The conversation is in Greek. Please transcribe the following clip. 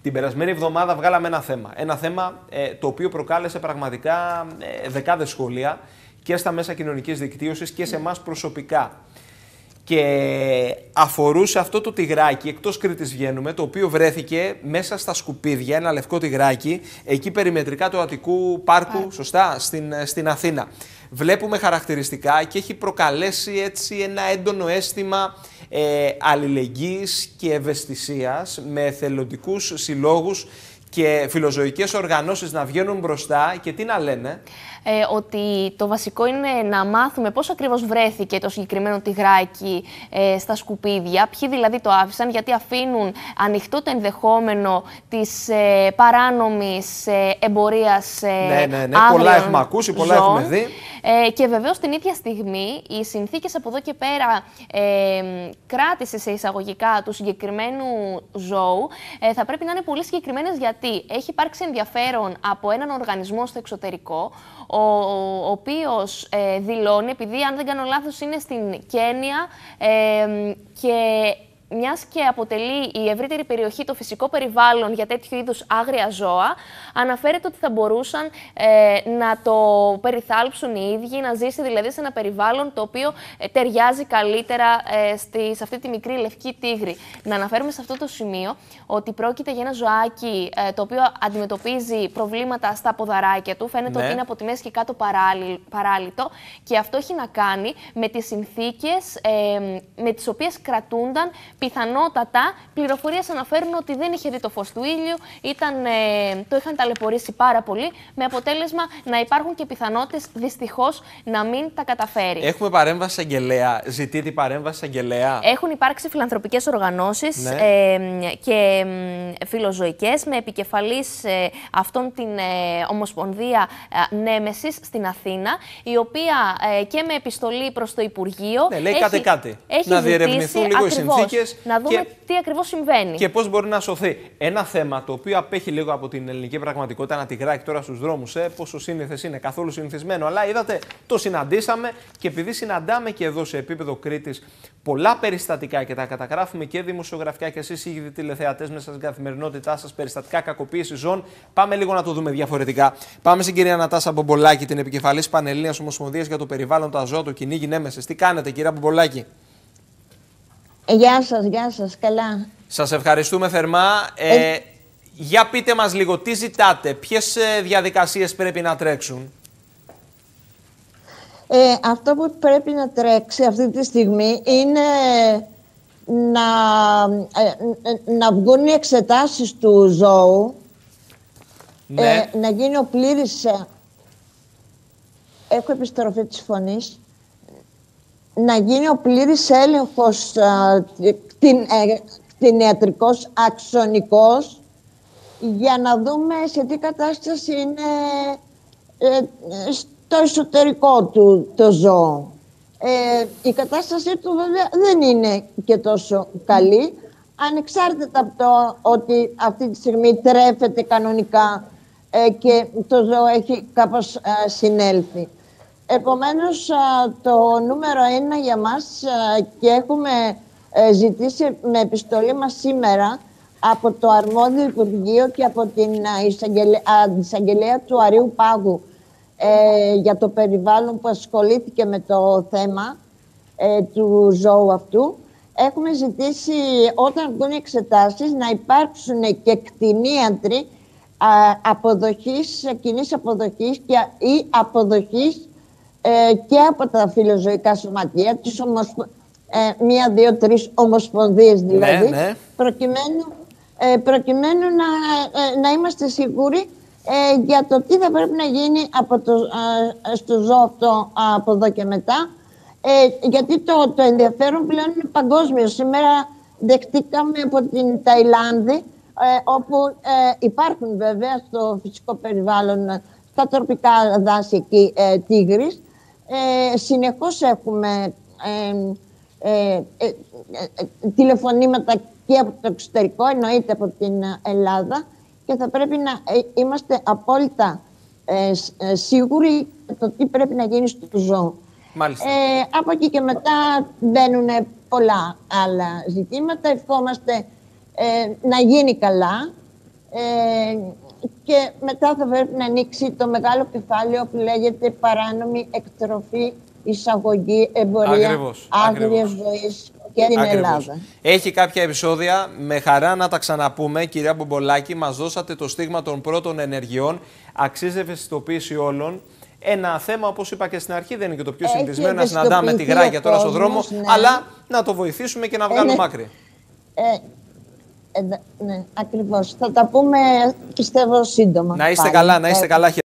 Την περασμένη εβδομάδα βγάλαμε ένα θέμα. Ένα θέμα το οποίο προκάλεσε πραγματικά δεκάδες σχόλια και στα μέσα κοινωνικής δικτύωσης και σε εμάς προσωπικά. Και αφορούσε αυτό το τυγράκι, εκτός Κρήτης βγαίνουμε, το οποίο βρέθηκε μέσα στα σκουπίδια, ένα λευκό τυγράκι, εκεί περιμετρικά του Αττικού Πάρκου, σωστά, στην Αθήνα. Βλέπουμε χαρακτηριστικά και έχει προκαλέσει έτσι ένα έντονο αίσθημα αλληλεγγύης και ευαισθησίας με εθελοντικούς συλλόγους και φιλοζωικές οργανώσεις να βγαίνουν μπροστά και τι να λένε. Ότι το βασικό είναι να μάθουμε πώς ακριβώς βρέθηκε το συγκεκριμένο τυγράκι στα σκουπίδια, ποιοι δηλαδή το άφησαν, γιατί αφήνουν ανοιχτό το ενδεχόμενο της παράνομης εμπορίας Ναι, πολλά έχουμε ακούσει, πολλά έχουμε δει. Και βεβαίως την ίδια στιγμή οι συνθήκες από εδώ και πέρα κράτηση σε εισαγωγικά του συγκεκριμένου ζώου θα πρέπει να είναι πολύ συγκεκριμένες, γιατί έχει υπάρξει ενδιαφέρον από έναν οργανισμό στο εξωτερικό, ο οποίος δηλώνει, επειδή αν δεν κάνω λάθος είναι στην Κένια και μιας και αποτελεί η ευρύτερη περιοχή το φυσικό περιβάλλον για τέτοιου είδους άγρια ζώα, αναφέρεται ότι θα μπορούσαν να το περιθάλψουν οι ίδιοι, να ζήσει δηλαδή σε ένα περιβάλλον το οποίο ταιριάζει καλύτερα σε αυτή τη μικρή λευκή τίγρη. Να αναφέρουμε σε αυτό το σημείο ότι πρόκειται για ένα ζωάκι το οποίο αντιμετωπίζει προβλήματα στα ποδαράκια του. Φαίνεται ότι είναι από τη μέση και κάτω παράλυτο, και αυτό έχει να κάνει με τις συνθήκες με τις οποίες κρατούνταν. Πιθανότατα, πληροφορίες αναφέρουν ότι δεν είχε δει το φως του ήλιου, το είχαν ταλαιπωρήσει πάρα πολύ, με αποτέλεσμα να υπάρχουν και πιθανότητες δυστυχώς να μην τα καταφέρει. Έχουμε παρέμβαση αγγελέα. Ζητείτε παρέμβαση αγγελέα. Έχουν υπάρξει φιλανθρωπικές οργανώσεις και φιλοζωικές, με επικεφαλής αυτόν την Ομοσπονδία Νέμεσης στην Αθήνα, η οποία και με επιστολή προς το Υπουργείο λέει κάτι. Να διερευνηθούν λίγο οι συνθήκες. Να δούμε τι ακριβώς συμβαίνει. Και πώς μπορεί να σωθεί. Ένα θέμα το οποίο απέχει λίγο από την ελληνική πραγματικότητα, ένα τυγράκι τώρα στους δρόμους, πόσο σύνηθες είναι, καθόλου συνηθισμένο. Αλλά είδατε, το συναντήσαμε, και επειδή συναντάμε και εδώ σε επίπεδο Κρήτης πολλά περιστατικά και τα καταγράφουμε και δημοσιογραφικά, και εσείς οι τηλεθεατές μέσα στην καθημερινότητά σας, περιστατικά κακοποίησης ζώων, πάμε λίγο να το δούμε διαφορετικά. Πάμε στην κυρία Νατάσα Μπομπολάκη, την επικεφαλής Πανελλήνιας Ομοσπονδίας για το Περιβάλλον, τα ζώα, το κυνήγι Νέμεσης. Τι κάνετε, κυρία Μπομπολάκη? Γεια σας, καλά. Σας ευχαριστούμε θερμά. Για πείτε μας λίγο, τι ζητάτε, ποιες διαδικασίες πρέπει να τρέξουν? Αυτό που πρέπει να τρέξει αυτή τη στιγμή είναι να βγουν οι εξετάσεις του ζώου, να γίνει ο πλήρης... Έχω επιστροφή της φωνής. Να γίνει ο πλήρης έλεγχος κτηνιατρικός, αξονικός, για να δούμε σε τι κατάσταση είναι στο εσωτερικό του το ζώο. Η κατάστασή του βέβαια δεν είναι και τόσο καλή, ανεξάρτητα από το ότι αυτή τη στιγμή τρέφεται κανονικά και το ζώο έχει κάπως συνέλθει. Επομένως, το νούμερο 1 για μας, και έχουμε ζητήσει με επιστολή μας σήμερα από το αρμόδιο Υπουργείο και από την Αντισαγγελέα του Αρείου Πάγου για το περιβάλλον, που ασχολήθηκε με το θέμα του ζώου αυτού, έχουμε ζητήσει όταν βγουν οι εξετάσεις να υπάρξουν και κτηνίατροι κοινής αποδοχής ή αποδοχής και από τα φιλοζωικά σωματεία, τις 1, 2, 3 ομοσπονδίες δηλαδή, προκειμένου να είμαστε σίγουροι για το τι θα πρέπει να γίνει στο ζώο αυτό από εδώ και μετά, γιατί το ενδιαφέρον πλέον είναι παγκόσμιο. Σήμερα δεχτήκαμε από την Ταϊλάνδη, όπου υπάρχουν βέβαια στο φυσικό περιβάλλον, στα τροπικά δάση εκεί, τίγρης. Συνεχώς έχουμε τηλεφωνήματα και από το εξωτερικό, εννοείται από την Ελλάδα, και θα πρέπει να είμαστε απόλυτα σίγουροι το τι πρέπει να γίνει στο ζώο. Από εκεί και μετά μπαίνουν πολλά άλλα ζητήματα. Ευχόμαστε να γίνει καλά, και μετά θα πρέπει να ανοίξει το μεγάλο κεφάλαιο που λέγεται παράνομη εκτροφή, εισαγωγή, εμπορία άγριας ζωής και την Ελλάδα. Έχει κάποια επεισόδια, με χαρά να τα ξαναπούμε. Κυρία Μπομπολάκη, μας δώσατε το στίγμα των πρώτων ενεργειών. Αξίζει ευαισθητοποίηση όλων. Ένα θέμα, όπως είπα και στην αρχή, δεν είναι και το πιο συνηθισμένο να συναντάμε τη γράγια τώρα στον δρόμο, ναι, αλλά να το βοηθήσουμε και να βγάλουμε άκρη. Ναι, ακριβώς. Θα τα πούμε, πιστεύω, σύντομα. Να είστε καλά, να είστε καλά.